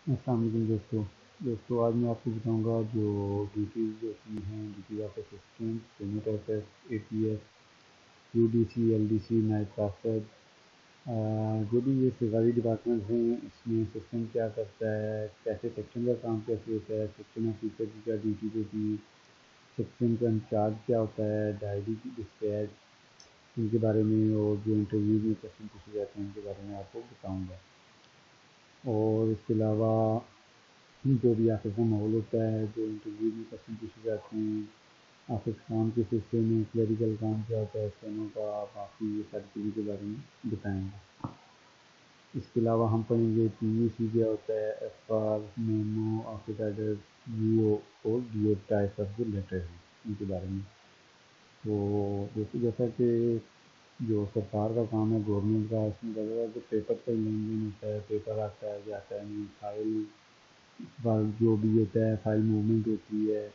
السلام علیکم دوستو آج میں آپ کو بتاؤں گا جو ڈیوٹیز ہوتی ہیں، duties of a system, unit F S, A P S, U D C, L D C, نائب پاسورڈ، جو بھی یہ سرکاری ڈپارٹمنٹ ہیں اس میں سسٹم کیا کرتا ہے، کیسے سیکشن کا کام کیسے ہوتا ہے، سیکشن آفیسر کی کیا ڈیوٹیز ہوتی ہے، سیکشن کا انچارج کیا ہوتا ہے، ڈائری کی ڈسپیچ، ان کے بارے میں، اور جو انٹرویو میں کوشچن پوچھے جاتے ہیں ان کے بارے میں آپ کو بتاؤں گا۔ اور اس کے علاوہ جو بھی آفس کا ماحول ہوتا ہے، جو انٹرویو میں کوشچن پوچھے جاتے ہیں، آفس کام کے سلسلے میں کلیریکل کام کیا ہوتا ہے، اسکینوں کا، باقی یہ ساری چیزوں کے بارے میں بتائیں گے۔ اس کے علاوہ ہم پڑھیں گے پی یو سی کیا ہوتا ہے، F R, memo, office order, G O اور ڈی او ٹائپ آف جو لیٹر ہیں ان کے بارے میں۔ تو جیسا کہ جو سرکار کا کام ہے، گورنمنٹ کا، اس میں زیادہ تر پیپر کا لین دین ہوتا ہے، پیپر آتا ہے جاتا ہے، نہیں فائل جو بھی ہوتا ہے، فائل موومنٹ ہوتی ہے،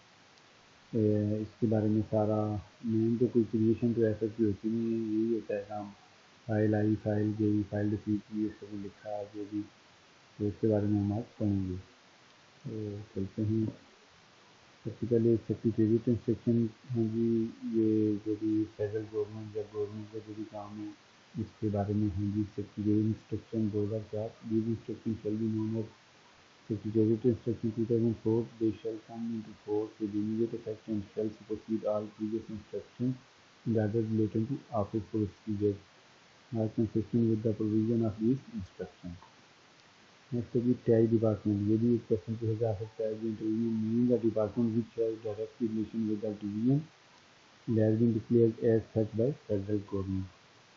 اس کے بارے میں سارا مین تو کوئی کریشن تو ایسا کی ہوتی نہیں ہے، یہی ہوتا ہے کام، فائل آئی، فائل گئی، فائل ریسیو کی، اس کو لکھا جو بھی، تو اس کے بارے میں ہم آج پڑھیں گے۔ تو چلتے ہیں۔ سب سے پہلے سیکریٹریٹ انسٹرکشن ہیں جی، یہ جو بھی فیڈرل گورنمنٹ یا گورنمنٹ کا جو بھی کام ہے اس کے بارے میں ہیں جی۔ Secretariat instruction 2004، these instructions shall be known as Secretariat Instruction 2004, they shall come into force with immediate effect and shall supersede all previous instructions and others relating to office procedures are consistent with the provision of these instructions. Next ہے tag department, یہ بھی ایک question پوچھا جا سکتا ہے جو interview میں، mean the department which has direct relation with the division and has been declared as such by federal government.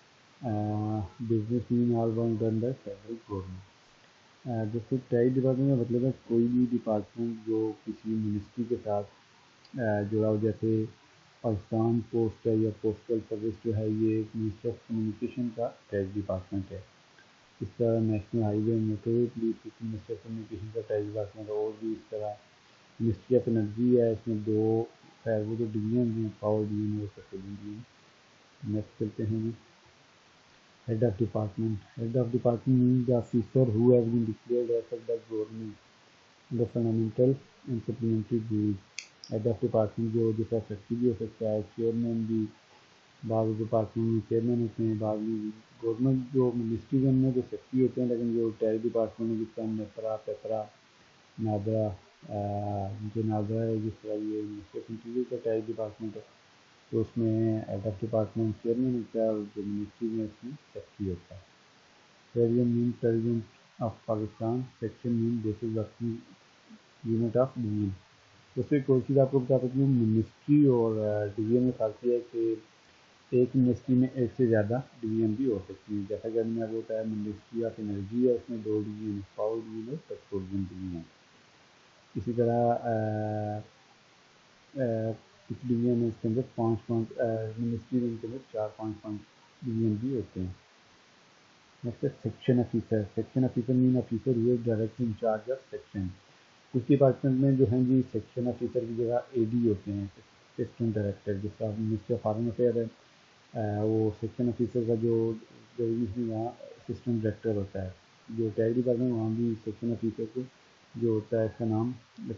Business mean all work done by federal government. دوستو ٹیگ ڈپارٹمنٹ کا مطلب ہے کوئی بھی ڈپارٹمنٹ جو کسی ministry کے ساتھ جڑا ہو، جیسے پاکستان پوسٹ ہے یا پوسٹل سروس جو ہے، یہ ایک منسٹری آف کمیونیکیشن کا ٹیگ ڈپارٹمنٹ ہے۔ اس طرح national highway motorway police ministry of communication کا ٹیگ ڈپارٹمنٹ، اور بھی اس طرح منسٹری آف انرجی ہے، اس میں دو خیر وہ جو ڈویژن ہیں، پاور ڈویژن اور پیٹرولیم ڈویژن۔ نیکسٹ چلتے ہیں جی، head of department. Head of department means the officer who has been declared as such by government the fundamental and supplementary rules. Head of department جو جیسا secretary بھی ہو سکتا ہے، chairman بھی، بعض ڈپارٹمنٹ میں چیئرمین ہوتے ہیں، بعض میں گورنمنٹ جو منسٹری کے میں جو سیکٹری ہوتے ہیں، لیکن جو ٹیگ ڈپارٹمنٹ میں جس طرح نیپرا، پیپرا، نادرا، جو نادرا ہے، جس طرح یہ منسٹری آف انٹیریئر کا ٹیگ ڈپارٹمنٹ ہے، تو اس میں ہیڈ آف ڈپارٹمنٹ چیئرمین ہوتا ہے، اور جو منسٹری میں اس میں سیکٹری ہوتا ہے۔ President mean president of Pakistan, section mean basic working unit of division. اس سے کوئی چیز آپ کو بتا سکتی ہوں، منسٹری اور ڈویژن میں فرق یہ ہے کہ ایک منسٹری میں ایک سے زیادہ ڈویژن بھی ہو سکتی ہیں، جیسا کہ میں نے بتایا منسٹری آف انرجی ہے، اس میں 2 ڈویژن، پاور ڈویژن اور پیٹرولیم ڈویژن۔ اسی طرح کچھ ڈویژن اس کے اندر 5 منسٹری ان کے اندر 4-5 ڈویژن بھی ہوتے ہیں۔ نیکسٹ ہے section officer. Section officer mean officer who is direct in charge of section. کچھ ڈپارٹمنٹ میں جو ہیں جی سیکشن آفیسر کی جگہ اے ڈی ہوتے ہیں، اسسٹنٹ ڈائریکٹر، جس کا منسٹری آف فارن افیئر ہے، وہ سیکشن آفیسر کا جو وہاں اسسٹنٹ ڈائریکٹر ہوتا ہے۔ جو ٹیگ ڈپارٹمنٹ وہاں بھی سیکشن آفیسر کو جو ہوتا ہے اس کا نام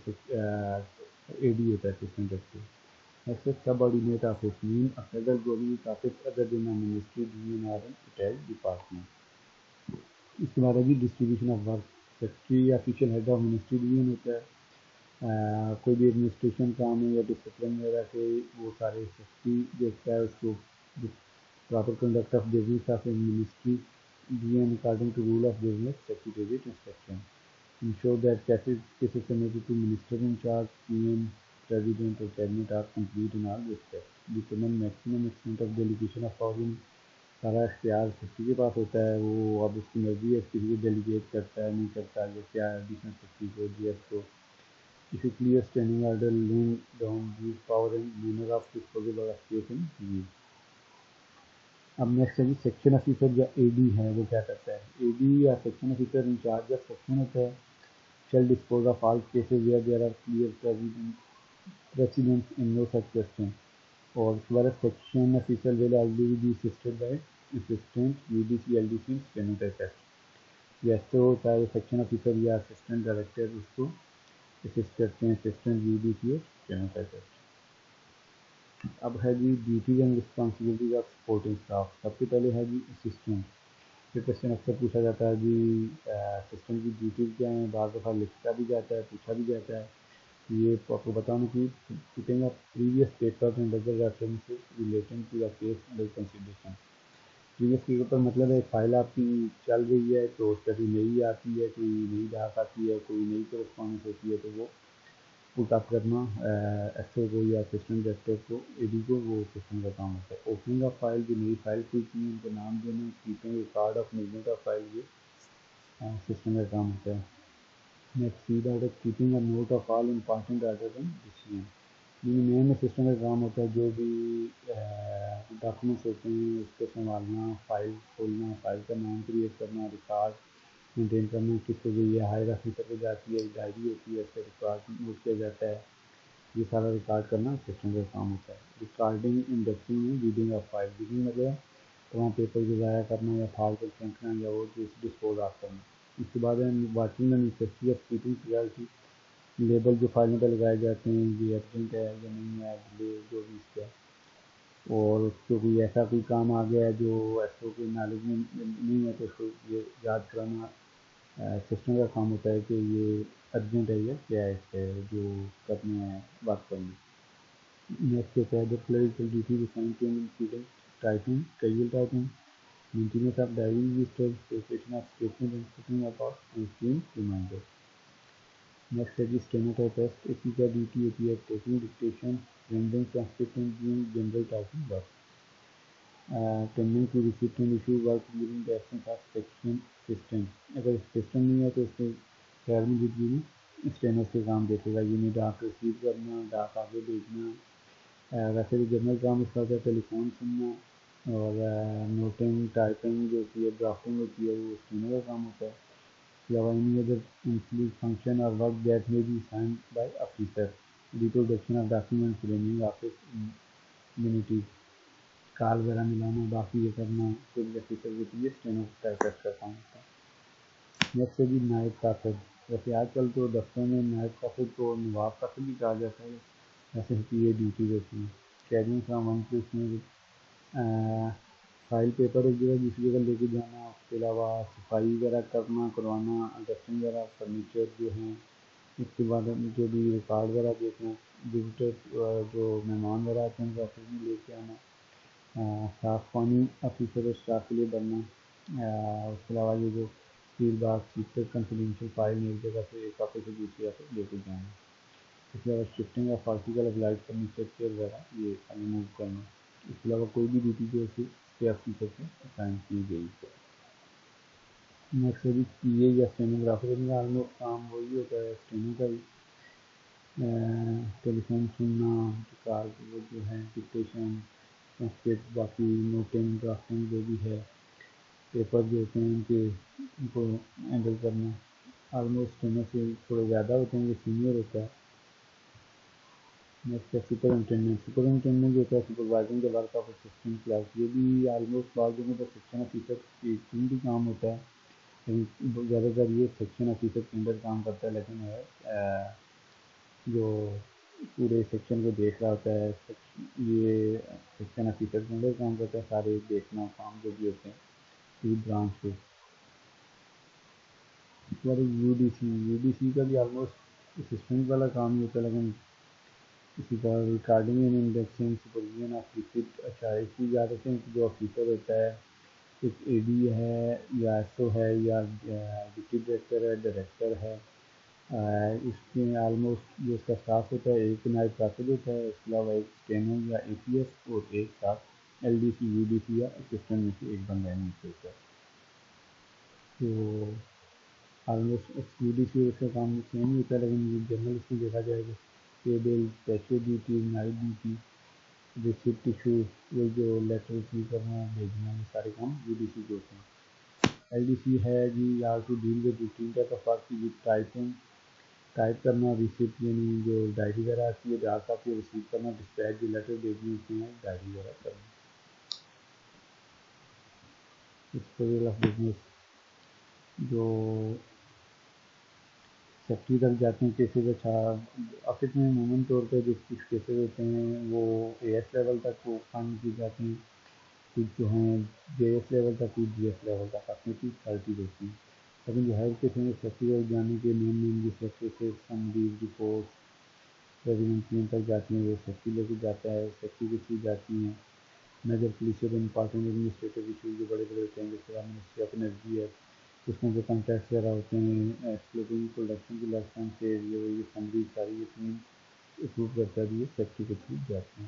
اے ڈی ہوتا ہے، اسسٹنٹ ڈائریکٹر۔ نیکسٹ ہے subordinate office mean federal government office other than ministry division or tag department. اس کے بعد ہے جی distribution of work. Secretary official head of ministry division ہوتا ہے، کوئی بھی ایڈمنسٹریشن کام ہے یا ڈسپلن وغیرہ کے، وہ سارے سیکرٹری دیکھتا ہے اس کو۔ Proper conduct of business of a ministry division according to rule of business secretariat instruction. Ensure that cases submitted to minister in charge, PM, President or Cabinet are complete in all respects. Determine maximum extent of delegation of power in سارا اختیار secretary کے پاس ہوتا ہے، وہ اب اس کی مرضی ہے کسی کو ڈیلیگیٹ کرتا ہے نہیں کرتا، یا کیا ایڈیشنل سیکرٹری کو، جی ایس کو۔ If a clear standing order laying down these power and manner of disposal of case in view۔ اب نیکسٹ ہے جی سیکشن آفیسر یا اے ڈی ہے، وہ کیا کرتا ہے؟ اے ڈی یا section officer in charge of section ہوتا ہے، shall dispose of all cases where there are clear precedents and no such question, or whereas section officer will always be assisted by assistant UDC, LDC, stenotypist. جیسے ہوتا ہے section officer یا assistant director اس کو assist کرتے ہیں assistant you D سی اور stenotyper. اب ہے جی duties and responsibilities of supporting staff. سب سے پہلے ہے جی اسسٹنٹ. یہ کوشچن اکثر پوچھا جاتا ہے جی اسسٹنٹ کی ڈیوٹیز کیا ہیں. بعض دفعہ لکھا بھی جاتا ہے, پوچھا بھی جاتا ہے. یہ آپ کو بتانا کہ putting up previous papers and other references relating to the case under consideration. Previous paper پر مطلب ہے فائل آپ کی چل رہی ہے تو اس کا کوئی نئی آتی ہے, کوئی نئی ڈاک آتی ہے, کوئی نئی کرسپونڈنس ہوتی ہے تو وہ پٹ اپ کرنا ایس او کو یا اسسٹنٹ ڈائریکٹر کو, اے ڈی کو, وہ سسٹم کا کام ہوتا ہے. اوپننگ آف فائل, جو نئی فائل کھلتی ہیں ان کو نام دینا. Keeping record of movement of file, یہ سسٹم کا کام ہوتا ہے. Next see out of keeping a note of all important order and decision. Mean system کا کام ہوتا ہے جو بھی ڈاکومنٹس ہوتے ہیں اس کو سنبھالنا, فائل کھولنا, فائل کا نام کریٹ کرنا, ریکارڈ مینٹین کرنا. کس کو بھی یہ ہائر آفیسر پہ جاتی ہے, ڈائری ہوتی ہے, اس کا ریکارڈ نوٹ کیا جاتا ہے. یہ سارا ریکارڈ کرنا سسٹم کا کام ہوتا ہے. ریکارڈنگ انڈیکسنگ میں ریڈنگ آف فائل, ریڈنگ مطلب تمام پیپر کو ضائع کرنا یا فائل کو پھینکنا یا وہ ڈسپوز آف کرنا. اس کے بعد ہے watching and necessity of keeping priority. Label جو فائلوں پہ لگائے جاتے ہیں یہ ارجنٹ ہے یا نہیں ہے, جو بھی اس کا, اور اس کو کوئی ایسا کوئی کام آ گیا ہے جو ایسا کوئی نالج نہیں ہے تو اس کو یہ یاد کرانا سسٹم کا کام ہوتا ہے کہ یہ ارجنٹ ہے یا کیا ہے, اس سے جو کرنے ہیں بات کرنی. نیکسٹ ہوتا ہے the clerical duty fine tuning, typing, casual typing, maintenance of diary register, preparation of statement and putting up of routine reminder. Next ہے جی اسٹینوٹائپسٹ. اس کی کیا ڈیوٹی ہوتی ہے؟ Taking dictation, rendering transcript and doing general typing work. Tending to receipt and issue work during the absence of section system. اگر system نہیں ہے تو اس کے خیر موجودگی میں اسٹینوس کے کام دیکھے گا, یعنی ڈاک ریسیو کرنا, ڈاک آگے بھیجنا. ویسے بھی جنرل کام اس کا ہوتا ہے ٹیلی فون سننا, اور نوٹنگ, ٹائپنگ جو ہوتی ہے, ڈرافٹنگ ہوتی ہے, وہ اسٹینو کا کام ہوتا ہے. any other include function or work that may be assigned by officer. Reproduction of documents, framing office immunities, کال وغیرہ ملانا, باقی یہ کرنا کوئی آفیسر ہوتی ہے اسٹینوٹائپسٹ کا کام ہوتا ہے. نیکسٹ ہے جی نائب کاتب. ویسے آج کل تو دفتروں میں نائب کاتب کو نواب کاتب بھی کہا جاتا ہے. ایسے کی یہ ڈیوٹیز ہوتی ہیں. کیریئنگ فرام ون پلیس میں فائل پیپر ایک جگہ دوسری جگہ لے کے جانا. اس کے علاوہ صفائی وغیرہ کروانا, ڈسٹنگ وغیرہ, فرنیچر جو ہیں. اس کے بعد جو بھی ریکارڈ وغیرہ دیکھنا, وزٹر جو مہمان وغیرہ آتے ہیں ان کو آفس میں لے کے آنا. صاف پانی آفیسر اور اسٹاف کے لیے بننا. اس کے علاوہ یہ جو seal box, secret, confidential file ایک جگہ سے ایک آفس سے دوسری آفس لے کے جانا. اس کے علاوہ shifting of article of light furniture chair وغیرہ یہ موو کرنا. اس کے علاوہ کوئی بھی ڈیوٹی جو ہے آفیسر سے اسائن کی گئی. نیکسٹ ہے جی پی اے یا اسٹینوگرافر میں آلموسٹ کام وہی ہوتا ہے اسٹینو کا ہی. ٹیلی فون سننا, ریکارڈ وہ جو ہے ڈکٹیشن, ٹرانسکرپٹ, باقی نوٹنگ, ڈرافٹنگ جو بھی ہے, پیپر جو ہوتے ہیں ان کو ہینڈل کرنا. آلموسٹ اسٹینو سے تھوڑے زیادہ ہوتے ہیں, یہ سینئر ہوتا ہے. نیکسٹ ہے سپرنٹینڈنٹ. سپرنٹینڈنٹ جو ہوتا ہے supervising the work of assistant clerk. یہ بھی آلموسٹ بعض جگہوں پر سیکشن آفیسر کی بھی کام ہوتا ہے, لیکن زیادہ تر یہ سیکشن آفیسر کے انڈر کام کرتا ہے. لیکن جو پورے سیکشن کو دیکھ رہا ہوتا ہے یہ سیکشن آفیسر کے انڈر کام کرتا ہے, سارے دیکھنا کام جو بھی ہوتے ہیں پوری برانچ کے. اس کے بعد U D C. U D C کا بھی آلموسٹ اسسٹنٹ والا کام ہی ہوتا ہے, لیکن اسی کا recording and indexing, supervision of receipt. اچھا اس کی یاد رکھیں کہ جو آفیسر ہوتا ہے ایک اے ڈی ہے یا ایس او ہے یا ڈپٹی ڈائریکٹر ہے, ڈائریکٹر ہے. اس میں آلموسٹ جو اس کا اسٹاف ہوتا ہے ایک نائب کاتب ہوتا ہے, اس کے علاوہ ایک اسٹینو یا اے پی ایس اور ایک ساتھ L D C, U D C یا اسسٹنٹ میں سے ایک بندہ نیچے ہوتا ہے. تو آلموسٹ یو ڈی سی اس کا کام سیم ہی ہوتا ہے, لیکن جنرل اس میں دیکھا جائے گا ٹیبل, پیچے ڈیوٹی, نائب ڈیوٹی, ریسیپٹ ایشو, وہ جو لیٹر ریسیو کرنا بھیجنا, یہ سارے کام یو ڈی سی کے ہوتے ہیں. ایل ڈی سی ہے جی یار to deal with routine type of work کی ٹائپنگ, ٹائپ کرنا, ریسیپٹ یعنی جو ڈائری وغیرہ آتی ہے ڈاک آتی ہے ریسیو کرنا, ڈسپیچ جو لیٹر بھیجنے ہوتے ہیں, ڈائری وغیرہ کرنا. Historical of business. جو سیکٹری تک جاتے ہیں کیسز. اچھا آفس میں عموماً طور پہ جو کچھ کیسز ہوتے ہیں وہ اے ایس لیول تک وہ فائنل کی جاتے ہیں، کچھ جو ہیں جے ایس لیول تک، کچھ جی ایس لیول تک اپنی کی اتھارٹی دیتی ہیں. لیکن جو ہائر کیسز میں سیکٹری تک جانے کے مین جو کیسز سمریز رپورٹ ریزیڈنٹ تک جاتی ہیں وہ سیکٹری لے کے جاتا ہے. سیکٹری کے تھرو جاتی ہیں major policies important administrative issues جو بڑے بڑے ہوتے ہیں، جیسے منسٹری آف انرجی ہے، اس میں جو کانٹریکٹس وغیرہ ہوتے ہیں ایکسپلوٹنگ پروڈکشن کی لائف سے یہ سمری ساری اپنی اپروو کرتا ہے، یہ سیکٹری کے تھرو جاتے ہیں.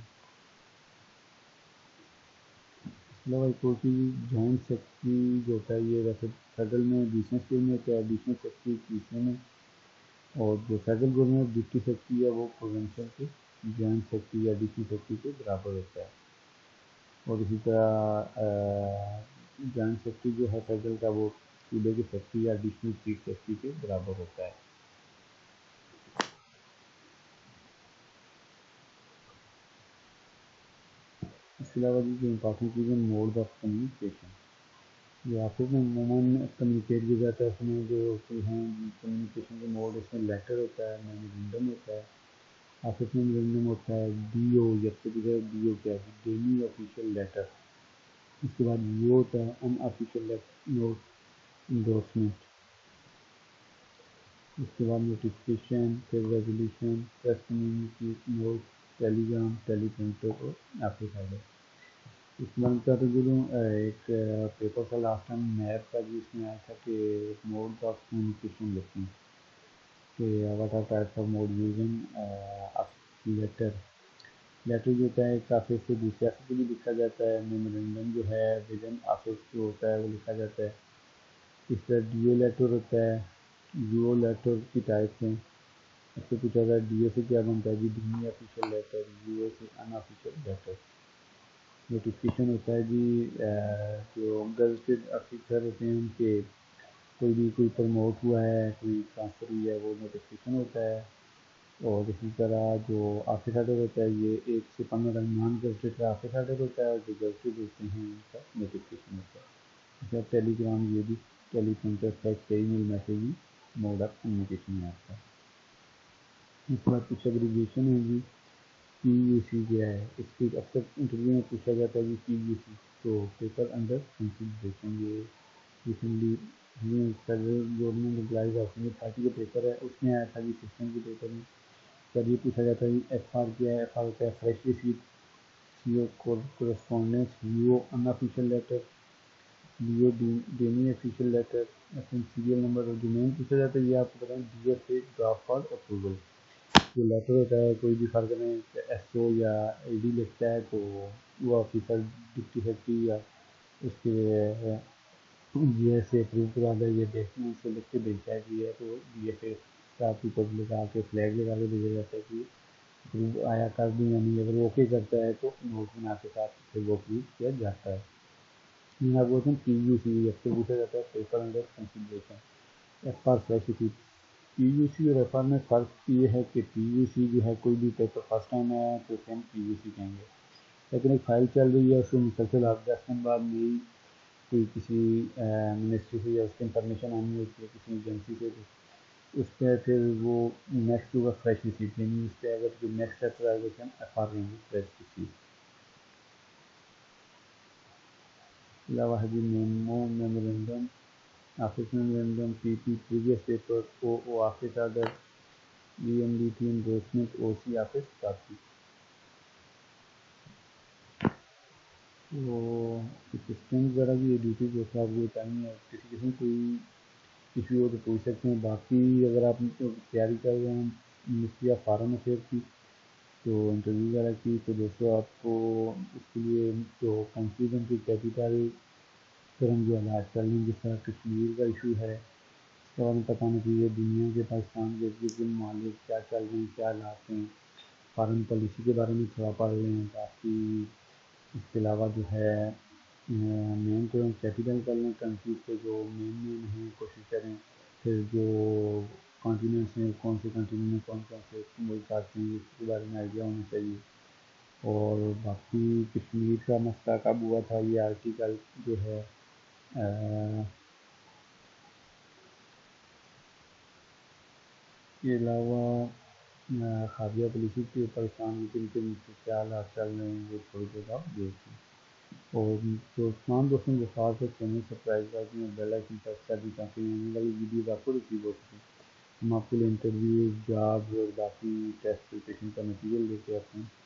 اس کے علاوہ ایک اور چیز جوائنٹ سیکٹری جو ہوتا ہے یہ ویسے فیڈرل میں ایڈیشنل اسٹیج میں ہوتا ہے، ایڈیشنل سیکٹری تیسرے میں، اور جو فیڈرل گورنمنٹ ڈپٹی سیکٹری ہے وہ پروونشل کے جوائنٹ سیکٹری یا ایڈیشنل سیکٹری کے برابر ہوتا ہے. اور اسی طرح جوائنٹ سیکٹری جو ہے فیڈرل کا وہ صوبے کے سیکٹری یا ایڈیشنل چیف سیکٹری کے برابر ہوتا ہے. اس کے علاوہ جو امپارٹنٹ چیزیں موڈ آف کمیونیکیشن، جو آفس میں عموماً کمیونیکیٹ کیا جاتا ہے، اس میں جو ہیں کمیونیکیشن کے موڈ، اس میں لیٹر ہوتا ہے، میمورنڈم ہوتا ہے. آفس میں میمورنڈم ہوتا ہے ڈی او، جب سے ڈی او کیا ہے ڈیلی آفیشیل لیٹر. اس کے بعد یہ ہوتا ہے ان آفیشیل نوٹ انڈورسمنٹ. اس کے بعد نوٹیفکیشن، پھر resolution, press communique note, telegram, teleprinter اور آفس آرڈر. اس کے بعد کا تو جو ایک پیپر تھا لاسٹ ٹائم میپ کا، جس میں آیا تھا کہ موڈ آف کمیونیکیشن لکھیں کہ what are types of mode using letter. Letter جو ہوتا ہے ایک آفس سے دوسرے آفس سے بھی لکھا جاتا ہے. میمورنڈم جو ہے ود ان آفس جو ہوتا ہے وہ لکھا جاتا ہے. اس طرح ڈی او لیٹر ہوتا ہے. ڈی او لیٹر کی ٹائپس ہیں. اس سے پوچھا جائے ڈی او سے کیا بنتا ہے جی demi official letter, D O سے ان آفیشیل لیٹر. نوٹیفکیشن ہوتا ہے جی جو گزٹڈ آفیسر ہوتے ہیں ان کے کوئی پروموٹ ہوا ہے، کوئی ٹرانسفر ہوئی ہے، وہ نوٹیفکیشن ہوتا ہے. اور اسی طرح جو آفس آرڈر ہوتا ہے یہ ایک سے 15 نان گزٹڈ کا آفس آرڈر ہوتا ہے، اور جو گزٹڈ ہوتے ہیں ان کا نوٹیفکیشن ہوتا ہے. جیسے ٹیلی گرام یہ بھی teleprinter fax email messaging mode of communication میں آتا ہے. اس کے بعد کچھ ایگریگیشن ہے جی. پی یو سی کیا ہے؟ اس کی اکثر انٹرویو میں پوچھا جاتا ہے جی پی یو سی. تو پیپر انڈر کنسیڈریشن، یہ recently federal government employees housing authority کا پیپر ہے، اس میں آیا تھا جی سسٹم کے پیپر میں. سر یہ پوچھا جاتا ہے جی ایف آر کیا ہے؟ ایف آر ہوتا ہے fresh receipt, C O correspondence, U O unofficial letter, D O demi official letter, F N serial number. اور جو مین پوچھا جاتا ہے یہ آپ کو بتائیں D F A draft for approval. جو لیٹر ہوتا ہے کوئی بھی فرق میں ایس او یا اے ڈی لکھتا ہے تو وہ آفیسر ڈپٹی سیکٹری یا اس کے جی ایس سے اپروو کروا دے. یہ دیکھنا اس سے لکھ کے بھیجتا ہے کہ ہے تو ڈی ایف اے صاحب کو لگا کے فلیگ لگا کے بھیجا جاتا ہے کہ اپروو آیا کر دیں یا نہیں. اگر وہ اوکے کرتا ہے تو نوٹ بنا کے ساتھ پھر وہ اپروو کیا جاتا ہے. آپ بولتے ہیں پی یو سی ایف سے پوچھا جاتا ہے paper under consideration. F R fresh receipt. P U C اور ایف آر میں فرق یہ ہے کہ پی یو سی جو ہے کوئی بھی پیپر فرسٹ ٹائم آیا ہے تو اسے ہم پی یو سی کہیں گے. لیکن ایک فائل چل رہی ہے اس میں مسلسل آپ 10 دن بعد نئی کوئی کسی منسٹری سے یا اس کی انفارمیشن آنی ہوتی ہے کسی ایجنسی سے، تو اس پہ پھر وہ نیکسٹ ہوگا فریش ریسیٹ. یعنی اس پہ اگر کوئی نیکسٹ لیٹر آئے گا ہم ایف آر لیں گے فریش ریسیٹ. اس کے علاوہ ہے G memo, memorandum, office memorandum, P P previous paper, O O office order, E M D T endorsement, O C office copy. تو اسسٹنٹ وغیرہ کی یہ ڈیوٹیز جو آپ کو بتانی ہے، کسی قسم کوئی ایشو ہو تو پوچھ سکتے ہیں. باقی اگر آپ تیاری کر رہے ہیں منسٹری آف فارن افیئر کی تو انٹرویو وغیرہ کی، تو دوستوں آپ کو اس کے لیے جو کنفیوژن کی کیپیٹل کرم جو حالات چل رہے ہیں، جس طرح کشمیر کا ایشو ہے اس کے بارے میں پتہ ہونا چاہیے. دنیا کے پاکستان کے ارد گرد ممالک کیا چل رہے ہیں، کیا حالات ہیں، فارن پالیسی کے بارے میں تھوڑا پڑھ رہے ہیں. باقی اس کے علاوہ جو ہے مین تو کیپیٹل کر لیں کنٹریز کے جو مین ہیں، کوشش کریں. پھر جو کانٹیننٹس ہیں کون سے کنٹیننٹ میں کون کون سے ملک آتے ہیں اس کے بارے میں آئیڈیا ہونا چاہیے. اور باقی کشمیر کا مسئلہ کب ہوا تھا، یہ آرٹیکل جو ہے کے علاوہ خارجہ پالیسی کے پاکستان میں کن کن کیا حالات چل رہے ہیں وہ تھوڑی دیر آپ دیکھیں، اور جو تمام دوستوں کو خاص ہے چینل سبسکرائب کر دیں اور بیل آئکن پر کر دیں تاکہ آنے والی ویڈیوز آپ کو ریسیو ہو سکیں۔ ہم آپ کے لیے انٹرویوز، جابز اور باقی ٹیسٹ پریپریشن کا مٹیریل دیتے آتے ہیں۔